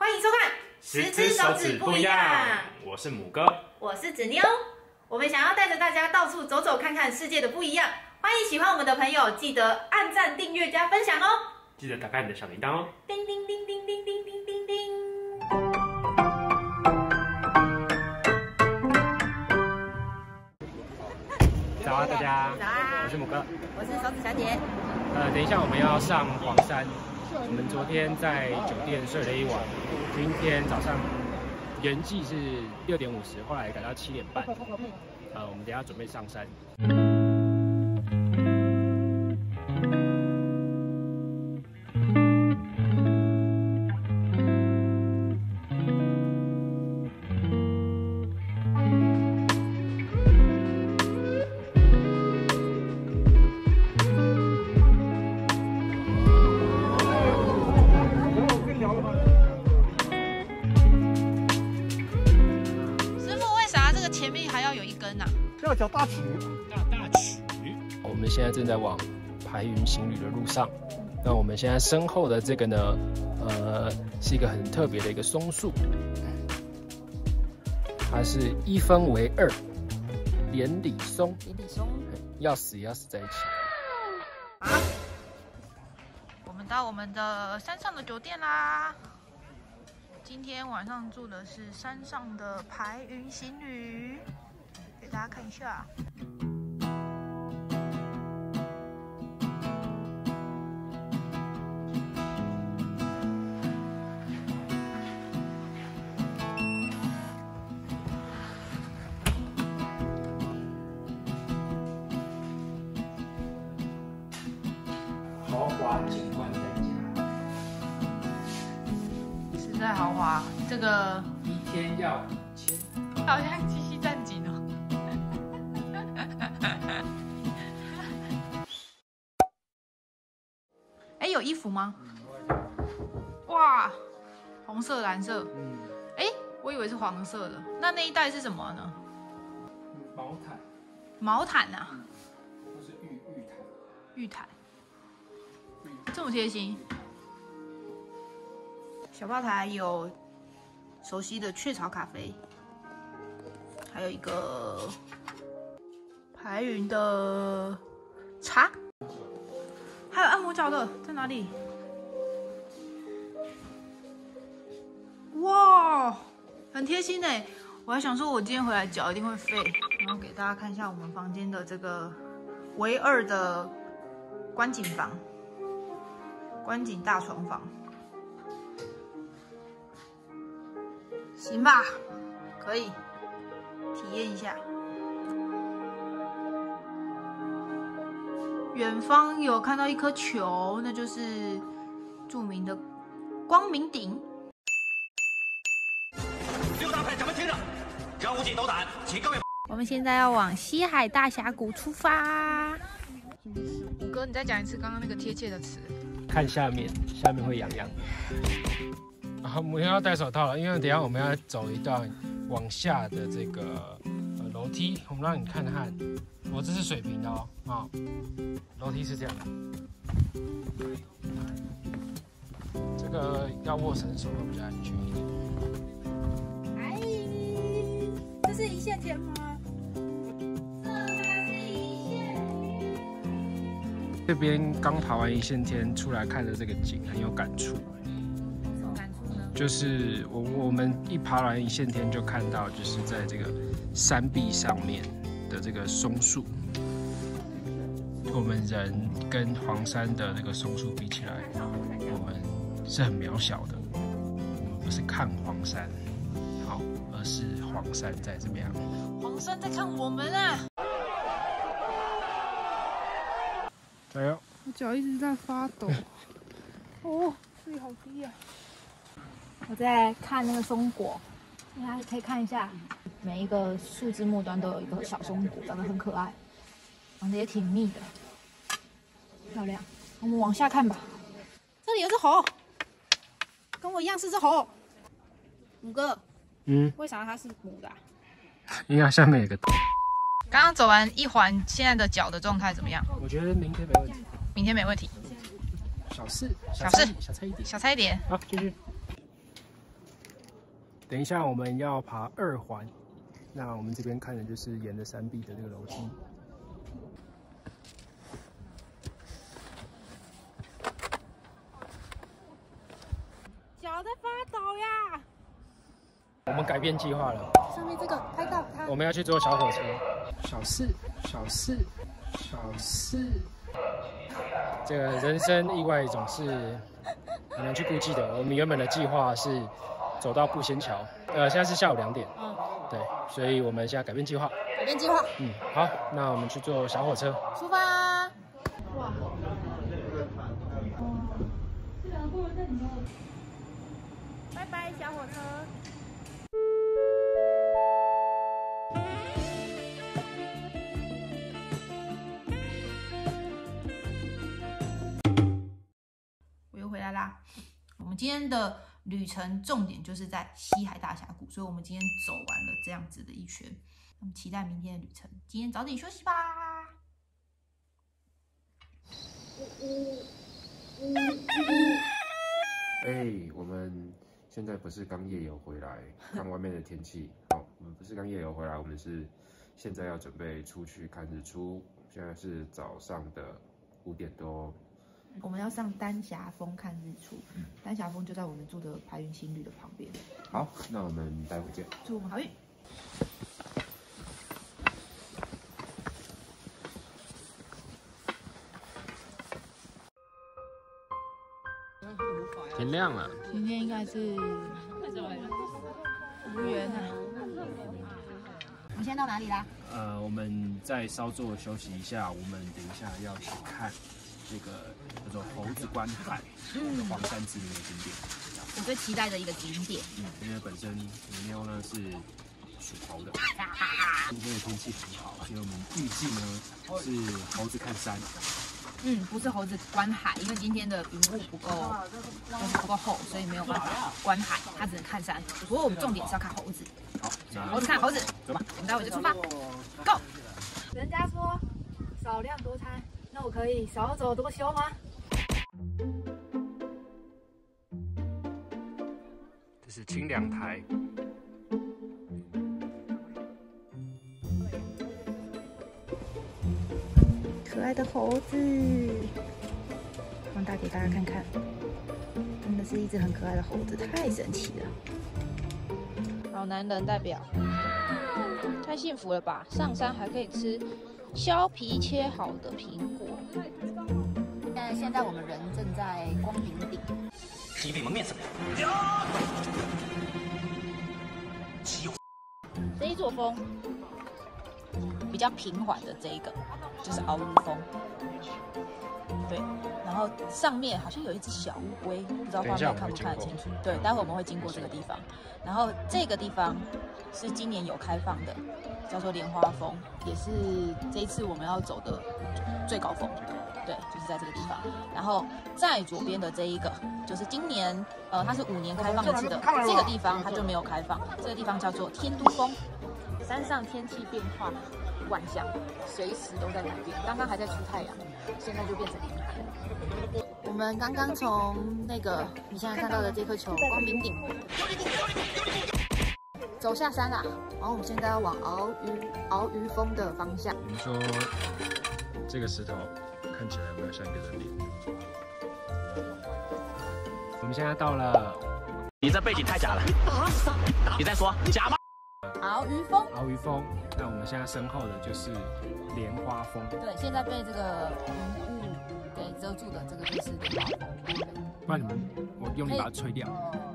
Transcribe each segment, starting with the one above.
欢迎收看 10只手指不一样。我是母哥， 我是子妞。我们想要带着大家到处走走看看世界的不一样。欢迎喜欢我们的朋友，记得按赞、订阅、加分享哦。 记得打开你的小铃铛哦。 叮叮叮叮叮叮叮叮叮。 早啊，大家。 早啊， 我是母哥， 我是手指小姐。 等一下我们要上黄山。我们昨天在酒店睡了一晚，今天早上原计是6点50，后来改到7点半。我们等一下准备上山。 前面还要有一根啊， 这叫大曲。 大曲。我们现在正在往排云行旅的路上。那我们现在身后的这个呢，是一个很特别的一个松树，它是1分为2，连理松。 连理松， 要死也要死在一起。 好，我们到我们的山上的酒店啦。今天晚上住的是山上的排云行旅，给大家看一下。 豪华景观在家。 实在豪华，这个 1天要5000， 好像七夕战警哦。哎，有衣服吗？哇，红色、蓝色。哎，我以为是黄色的。那一袋是什么呢？ 毛毯。 毛毯啊？ 或是玉毯。 玉毯。这么贴心。小吧台有熟悉的雀巢咖啡，还有一个排云的茶，还有按摩脚的在哪里？哇，很贴心哎！我还想说，我今天回来脚一定会废，然后给大家看一下我们房间的这个唯2的观景房，观景大床房。行吧，可以体验一下。远方有看到一颗球，那就是著名的光明顶。 6大派咱们听着，让武警斗胆，请各位。 我们现在要往西海大峡谷出发。五哥，你再讲一次刚刚那个贴切的词。 看下面，下面会痒痒。好，我们要戴手套了，因为等一下我们要走一段往下的这个楼梯，我们让你看看，我这是水平的哦，楼梯是这样的，这个要握成手会比较安全一点。 哎，这是一线天吗？ 这边刚爬完一线天，出来看的这个景很有感触。就是我们一爬完一线天就看到，就是在这个山壁上面的这个松树，我们人跟黄山的那个松树比起来，我们是很渺小的。我们不是看黄山，好，而是黄山在怎么样？ 黄山在看我们啊！ 加油！ 我脚一直在发抖。哦，这里好低啊！ 我在看那个松果，大家可以看一下，每一个树枝末端都有一个小松果，长得很可爱，长得也挺密的，漂亮。我们往下看吧，这里有只猴，跟我一样是只猴。五哥，为啥它是母的？ 因为它下面有个。 刚刚走完一环，现在的脚的状态怎么样？ 我觉得明天没问题。 明天没问题。 小事， 小事， 小菜一碟， 小菜一碟。 好，继续。 等一下我们要爬2环，那我们这边看的就是沿着山壁的这个楼梯。 脚在发抖呀！ 我们改变计划了， 上面这个拍到它。 我们要去坐小火车。小事，小事，小事。这个人生意外总是很难去估计的。我们原本的计划是走到步仙桥，现在是下午2点。对，所以我们现在改变计划。 改变计划。 好，那我们去坐小火车， 出发。哇！拜拜，小火车。我又回来啦。我们今天的旅程重点就是在西海大峡谷，所以我们今天走完了这样子的一圈。那么期待明天的旅程。今天早点休息吧。 我们现在不是刚夜游回来，看外面的天气。好，我们不是刚夜游回来，我们是现在要准备出去看日出。现在是早上的5点多。 我们要上丹霞峰看日出，丹霞峰就在我们住的排云新旅的旁边。 好，那我们待会见。 祝我们好运。 天亮了。 今天应该是无缘啊。我们现在到哪里啦？ 我们再稍作休息一下，我们等一下要去看这个叫做猴子观海的黄山知名的景点。 我最期待的一个景点。 因为本身牛妞呢是属猴的，今天的天气很好，所以我们预计呢是猴子看山。 不是猴子观海，因为今天的云雾不够厚，所以没有办法观海，它只能看山。不过我们重点是要看猴子。 好， 猴子看猴子， 走吧， 我们待会就出发 ，Go！ 人家说少量多餐，那我可以少走多休吗？ 这是清凉台。 可爱的猴子，放大给大家看看，真的是一只很可爱的猴子，太神奇了。好男人代表，太幸福了吧！上山还可以吃削皮切好的苹果。现在我们人正在光明顶， 鸡背蒙面僧。 这一座峰比较平缓的这一个就是鳌鱼峰，对，然后上面好像有一只小乌龟，不知道画面看不看得清楚。对，待会我们会经过这个地方，然后这个地方是今年有开放的，叫做莲花峰，也是这一次我们要走的最高峰。对，就是在这个地方。然后在左边的这一个，就是今年它是5年开放一次的，这个地方它就没有开放。这个地方叫做天都峰，山上天气变化万象，随时都在改变。刚刚还在出太阳，现在就变成云海了。我们刚刚从那个你现在看到的这颗球光明顶走下山啦，然后我们现在要往鳌鱼峰的方向。 你说这个石头看起来有没有像一个人脸？我们现在到了。 你这背景太假了。你再说假吗？ 鳌鱼峰。 鳌鱼峰。那我们现在身后的就是莲花峰。 对，现在被这个云雾给遮住的，这个就是莲花峰。 不然我用力把它吹掉。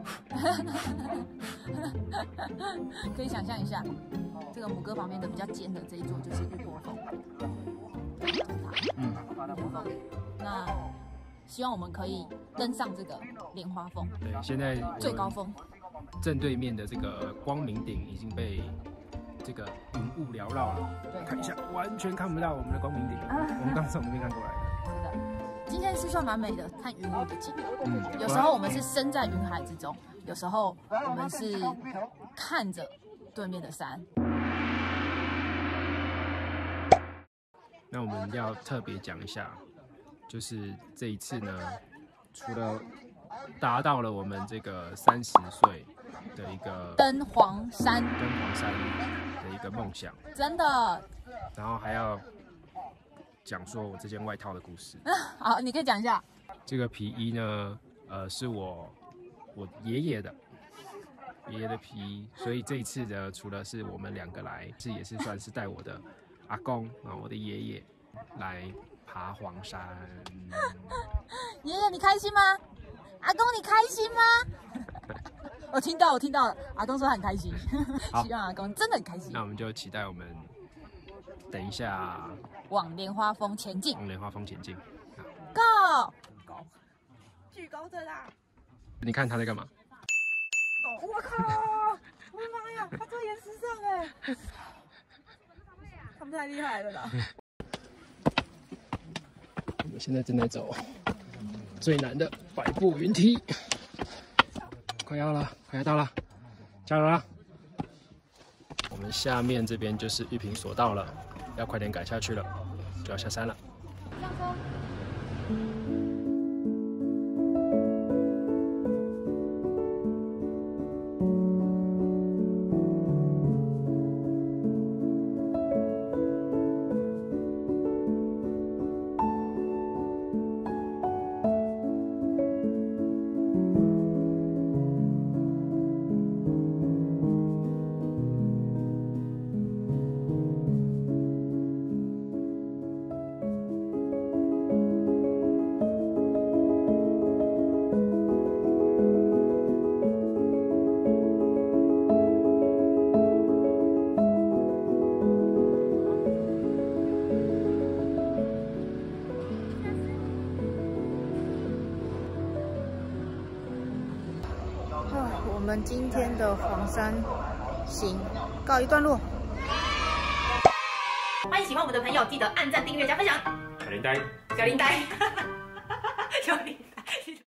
可以想象一下，这个母鸽旁边的比较尖的这一座就是日落峰。那希望我们可以登上这个莲花峰。 对，现在最高峰正对面的这个光明顶已经被这个云雾缭绕了。 对， 看一下，完全看不到我们的光明顶。我们刚从那边看过来的。 是的，今天是算蛮美的，看云雾的景。有时候我们是身在云海之中，有时候我们是看着对面的山。 那我们要特别讲一下，就是这一次呢，除了达到了我们这个30岁的一个登黄山的一个梦想， 真的。 然后还要讲说我这件外套的故事。 好，你可以讲一下。 这个皮衣呢，是我爷爷的皮衣，所以这一次呢，除了是我们2个来，也是算是带我的阿公啊，我的爷爷来爬黄山。 爷爷，你开心吗？阿公，你开心吗？我听到了，阿公说他很开心，希望阿公真的很开心。 那我们就期待我们等一下往莲花峰前进。 往莲花峰前进。 Go！ 巨高的啦！ 你看他在干嘛？ 我靠！我的妈呀，他做岩石上哎！他们太厉害了啦！ 我们现在正在走最难的百步云梯，快要到了，加油啦！我们下面这边就是玉屏索道了，要快点赶下去了，就要下山了。 上车。 我们今天的黄山行告一段落。 欢迎喜欢我们的朋友，记得按赞、订阅、加分享。 小铃铛， 小铃铛，小铃铛。